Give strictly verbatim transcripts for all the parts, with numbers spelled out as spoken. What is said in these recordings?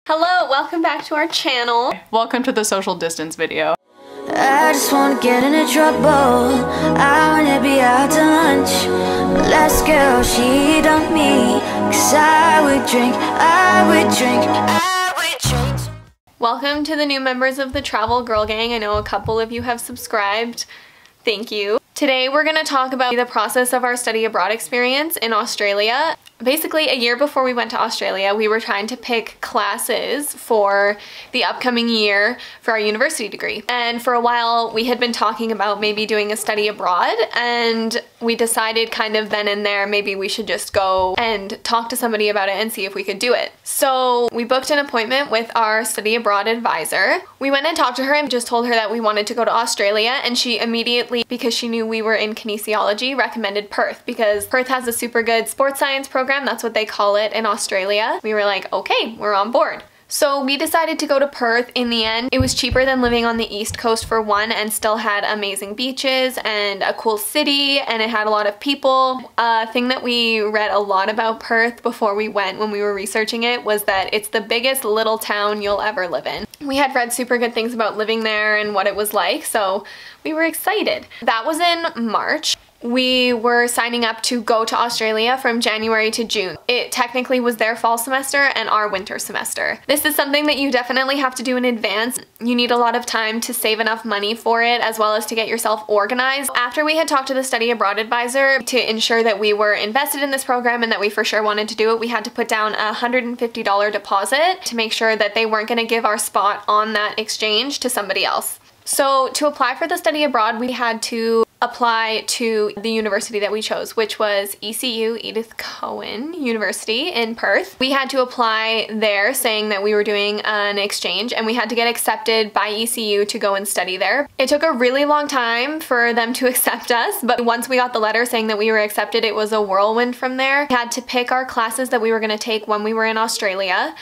Hello, welcome back to our channel. Welcome to the social distance video. I just wanna get into trouble. I wanna be out to lunch. But last girl, she dumped me. Cause I would drink, I would drink, I would drink. Welcome to the new members of the Travel Girl Gang. I know a couple of you have subscribed. Thank you. Today we're going to talk about the process of our study abroad experience in Australia. Basically, a year before we went to Australia, we were trying to pick classes for the upcoming year for our university degree. And for a while, we had been talking about maybe doing a study abroad, and we decided kind of then and there maybe we should just go and talk to somebody about it and see if we could do it. So we booked an appointment with our study abroad advisor. We went and talked to her and just told her that we wanted to go to Australia, and she immediately, because she knew we were in kinesiology, recommended Perth because Perth has a super good sports science program. That's what they call it in Australia. We were like, okay, we're on board. So we decided to go to Perth in the end. It was cheaper than living on the East Coast for one, and still had amazing beaches and a cool city, and it had a lot of people. A thing that we read a lot about Perth before we went when we were researching it was that it's the biggest little town you'll ever live in. We had read super good things about living there and what it was like, so we were excited. That was in March. We were signing up to go to Australia from January to June. It technically was their fall semester and our winter semester. This is something that you definitely have to do in advance. You need a lot of time to save enough money for it, as well as to get yourself organized. After we had talked to the study abroad advisor to ensure that we were invested in this program and that we for sure wanted to do it, we had to put down a one hundred fifty dollar deposit to make sure that they weren't going to give our spot on that exchange to somebody else. So to apply for the study abroad, we had to apply to the university that we chose, which was E C U, Edith Cowan University in Perth. We had to apply there saying that we were doing an exchange, and we had to get accepted by E C U to go and study there. It took a really long time for them to accept us, but once we got the letter saying that we were accepted, it was a whirlwind from there. We had to pick our classes that we were going to take when we were in Australia.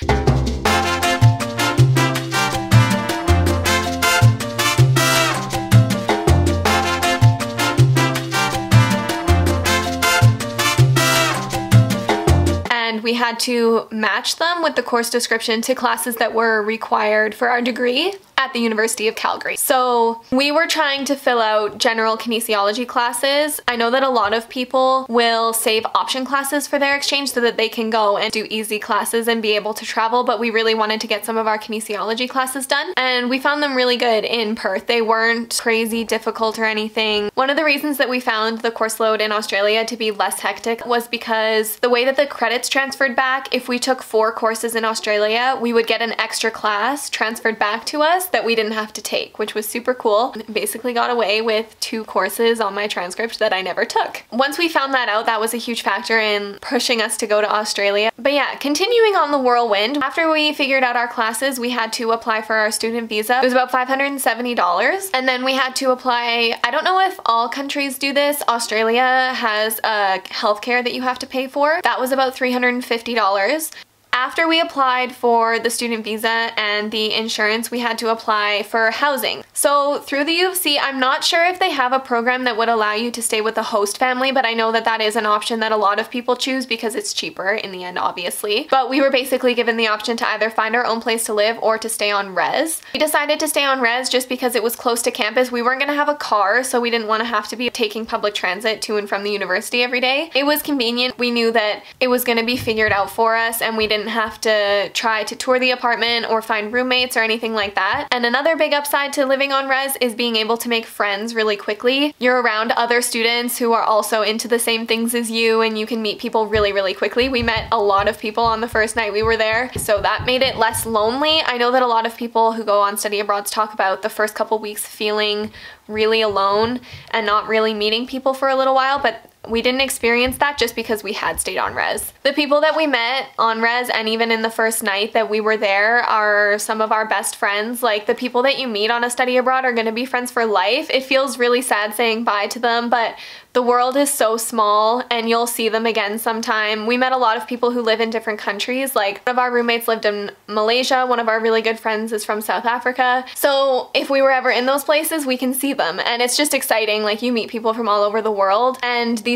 And we had to match them with the course description to classes that were required for our degree at the University of Calgary. So we were trying to fill out general kinesiology classes. I know that a lot of people will save option classes for their exchange so that they can go and do easy classes and be able to travel, but we really wanted to get some of our kinesiology classes done, and we found them really good in Perth. They weren't crazy difficult or anything. One of the reasons that we found the course load in Australia to be less hectic was because the way that the credits transferred back, if we took four courses in Australia, we would get an extra class transferred back to us that we didn't have to take, which was super cool. Basically got away with two courses on my transcript that I never took. Once we found that out, that was a huge factor in pushing us to go to Australia. But yeah, continuing on the whirlwind, after we figured out our classes, we had to apply for our student visa. It was about five hundred seventy dollars, and then we had to apply, I don't know if all countries do this, Australia has a healthcare that you have to pay for. That was about three hundred fifty dollars. After we applied for the student visa and the insurance, we had to apply for housing. So through the U of C, I'm not sure if they have a program that would allow you to stay with a host family, but I know that that is an option that a lot of people choose because it's cheaper in the end, obviously. But we were basically given the option to either find our own place to live or to stay on res. We decided to stay on res just because it was close to campus. We weren't going to have a car, so we didn't want to have to be taking public transit to and from the university every day. It was convenient. We knew that it was going to be figured out for us, and we didn't have to try to tour the apartment or find roommates or anything like that. And another big upside to living on res is being able to make friends really quickly. You're around other students who are also into the same things as you, and you can meet people really, really quickly. We met a lot of people on the first night we were there, so that made it less lonely. I know that a lot of people who go on study abroads talk about the first couple weeks feeling really alone and not really meeting people for a little while, but we didn't experience that just because we had stayed on res. The people that we met on res and even in the first night that we were there are some of our best friends. Like, the people that you meet on a study abroad are going to be friends for life. It feels really sad saying bye to them, but the world is so small and you'll see them again sometime. We met a lot of people who live in different countries. Like, one of our roommates lived in Malaysia, one of our really good friends is from South Africa. So if we were ever in those places, we can see them, and it's just exciting. Like, you meet people from all over the world, and these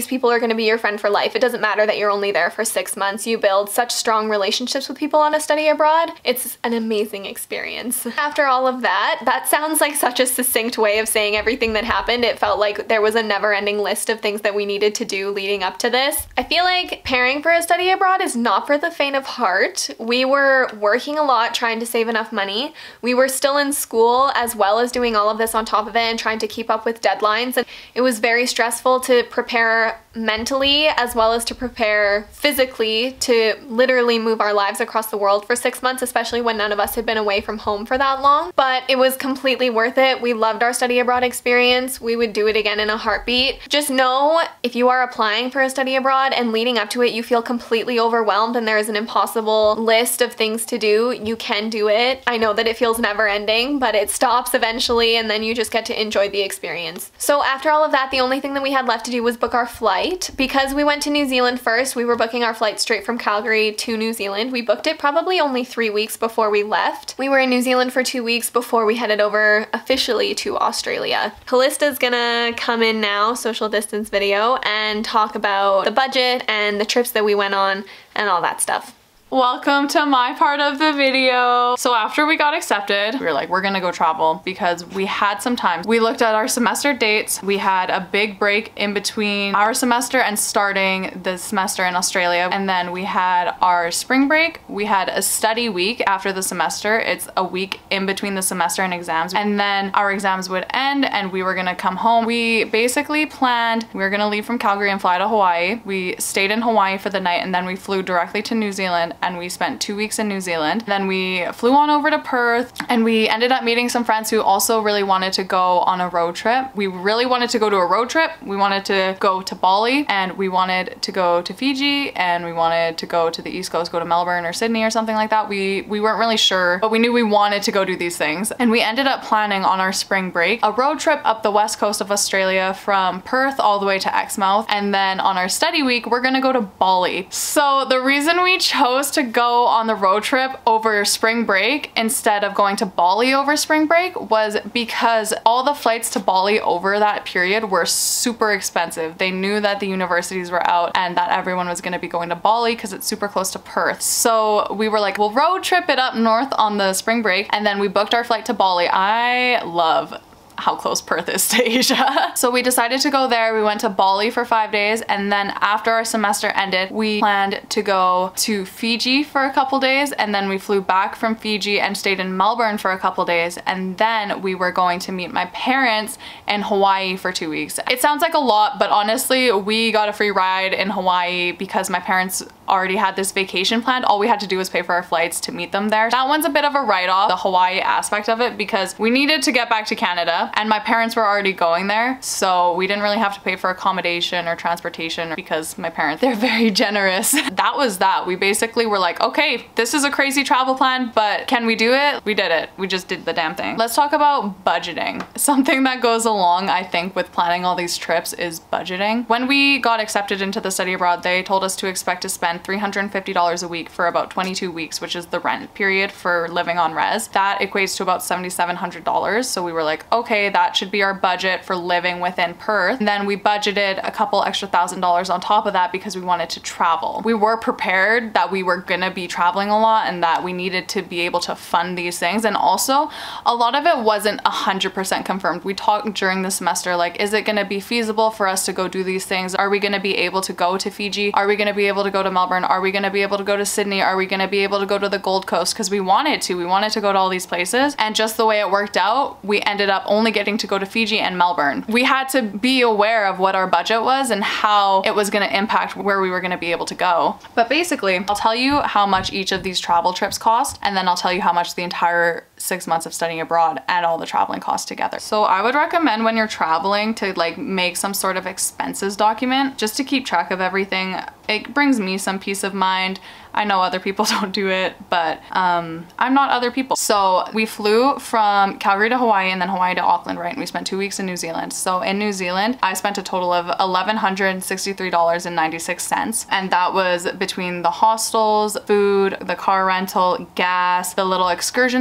these people are going to be your friend for life. It doesn't matter that you're only there for six months. You build such strong relationships with people on a study abroad. It's an amazing experience. After all of that, that sounds like such a succinct way of saying everything that happened. It felt like there was a never-ending list of things that we needed to do leading up to this. I feel like preparing for a study abroad is not for the faint of heart. We were working a lot trying to save enough money. We were still in school as well as doing all of this on top of it and trying to keep up with deadlines. And it was very stressful to prepare mentally as well as to prepare physically to literally move our lives across the world for six months, especially when none of us had been away from home for that long. But it was completely worth it. We loved our study abroad experience. We would do it again in a heartbeat. Just know if you are applying for a study abroad and leading up to it you feel completely overwhelmed and there is an impossible list of things to do, you can do it. I know that it feels never ending, but it stops eventually and then you just get to enjoy the experience. So after all of that, the only thing that we had left to do was book our flight. Because we went to New Zealand first, we were booking our flight straight from Calgary to New Zealand. We booked it probably only three weeks before we left. We were in New Zealand for two weeks before we headed over officially to Australia. Callista's gonna come in now, social distance video, and talk about the budget and the trips that we went on and all that stuff. Welcome to my part of the video. So after we got accepted, we were like, we're gonna go travel because we had some time. We looked at our semester dates. We had a big break in between our semester and starting the semester in Australia. And then we had our spring break. We had a study week after the semester. It's a week in between the semester and exams. And then our exams would end and we were gonna come home. We basically planned, we were gonna leave from Calgary and fly to Hawaii. We stayed in Hawaii for the night and then we flew directly to New Zealand and we spent two weeks in New Zealand. Then we flew on over to Perth and we ended up meeting some friends who also really wanted to go on a road trip. We really wanted to go to a road trip. We wanted to go to Bali and we wanted to go to Fiji and we wanted to go to the East Coast, go to Melbourne or Sydney or something like that. We, we weren't really sure, but we knew we wanted to go do these things. And we ended up planning on our spring break a road trip up the west coast of Australia from Perth all the way to Exmouth. And then on our study week, we're gonna go to Bali. So the reason we chose to go on the road trip over spring break instead of going to Bali over spring break was because all the flights to Bali over that period were super expensive. They knew that the universities were out and that everyone was going to be going to Bali because it's super close to Perth. So we were like, we'll road trip it up north on the spring break, and then we booked our flight to Bali. I love how close Perth is to Asia. So we decided to go there. We went to Bali for five days and then after our semester ended, we planned to go to Fiji for a couple days and then we flew back from Fiji and stayed in Melbourne for a couple days and then we were going to meet my parents in Hawaii for two weeks. It sounds like a lot, but honestly, we got a free ride in Hawaii because my parents already had this vacation planned. All we had to do was pay for our flights to meet them there. That one's a bit of a write-off, the Hawaii aspect of it, because we needed to get back to Canada and my parents were already going there, so we didn't really have to pay for accommodation or transportation because my parents, they're very generous. That was that. We basically were like, okay, this is a crazy travel plan, but can we do it? We did it. We just did the damn thing. Let's talk about budgeting. Something that goes along, I think, with planning all these trips is budgeting. When we got accepted into the study abroad, they told us to expect to spend three hundred fifty dollars a week for about twenty-two weeks, which is the rent period for living on res. That equates to about seven thousand seven hundred dollars. So we were like, okay, that should be our budget for living within Perth. And then we budgeted a couple extra thousand dollars on top of that because we wanted to travel. We were prepared that we were gonna be traveling a lot and that we needed to be able to fund these things. And also, a lot of it wasn't one hundred percent confirmed. We talked during the semester, like, is it gonna be feasible for us to go do these things? Are we gonna be able to go to Fiji? Are we gonna be able to go to Melbourne? Are we gonna be able to go to Sydney? Are we gonna be able to go to the Gold Coast? Because we wanted to. We wanted to go to all these places. And just the way it worked out, we ended up only getting to go to Fiji and Melbourne. We had to be aware of what our budget was and how it was gonna impact where we were gonna be able to go. But basically, I'll tell you how much each of these travel trips cost, and then I'll tell you how much the entire six months of studying abroad and all the traveling costs together. So I would recommend when you're traveling to like make some sort of expenses document just to keep track of everything. It brings me some peace of mind. I know other people don't do it, but um, I'm not other people. So we flew from Calgary to Hawaii and then Hawaii to Auckland, right? And we spent two weeks in New Zealand. So in New Zealand, I spent a total of one thousand one hundred sixty-three dollars and ninety-six cents. And that was between the hostels, food, the car rental, gas, the little excursions we were doing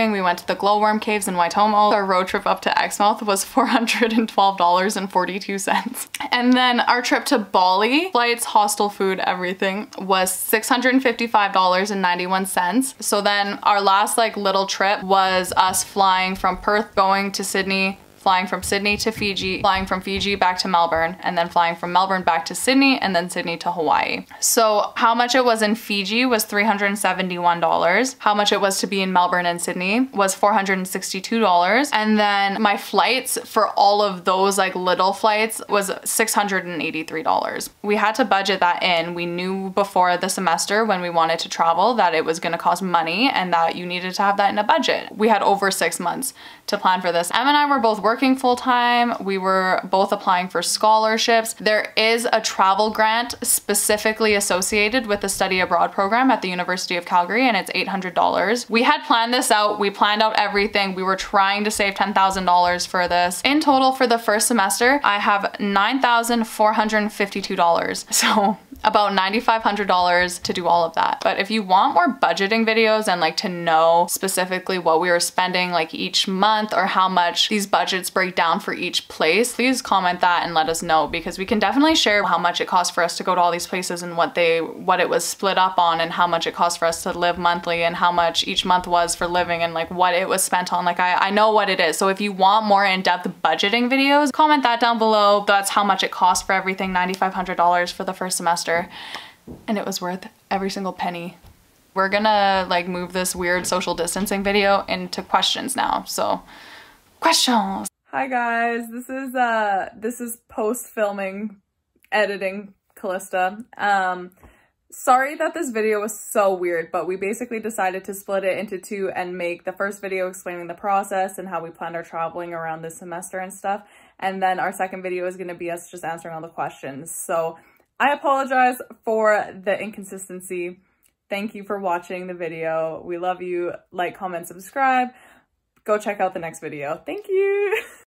shopping. We went to the glowworm caves in Waitomo. Our road trip up to Exmouth was four hundred twelve dollars and forty-two cents. And then our trip to Bali, flights, hostel, food, everything, was six hundred fifty-five dollars and ninety-one cents. So then our last like little trip was us flying from Perth, going to Sydney, flying from Sydney to Fiji, flying from Fiji back to Melbourne, and then flying from Melbourne back to Sydney, and then Sydney to Hawaii. So how much it was in Fiji was three hundred seventy-one dollars. How much it was to be in Melbourne and Sydney was four hundred sixty-two dollars. And then my flights for all of those like little flights was six hundred eighty-three dollars. We had to budget that in. We knew before the semester when we wanted to travel that it was gonna cost money and that you needed to have that in a budget. We had over six months to plan for this. Em and I were both working full time. We were both applying for scholarships. There is a travel grant specifically associated with the study abroad program at the University of Calgary, and it's eight hundred dollars. We had planned this out. We planned out everything. We were trying to save ten thousand dollars for this. In total for the first semester, I have nine thousand four hundred fifty-two dollars. So about nine thousand five hundred dollars to do all of that. But if you want more budgeting videos and like to know specifically what we were spending like each month or how much these budgets break down for each place, please comment that and let us know, because we can definitely share how much it costs for us to go to all these places and what they what it was split up on, and how much it costs for us to live monthly, and how much each month was for living, and like what it was spent on. Like I, I know what it is. So if you want more in-depth budgeting videos, comment that down below. That's how much it cost for everything, nine thousand five hundred dollars for the first semester. And it was worth every single penny. We're gonna like move this weird social distancing video into questions now. So questions. Hi guys, this is uh this is post filming, editing Callista. Um sorry that this video was so weird, but we basically decided to split it into two and make the first video explaining the process and how we planned our traveling around this semester and stuff. And then our second video is gonna be us just answering all the questions. So I apologize for the inconsistency. Thank you for watching the video. We love you. Like, comment, subscribe. Go check out the next video. Thank you.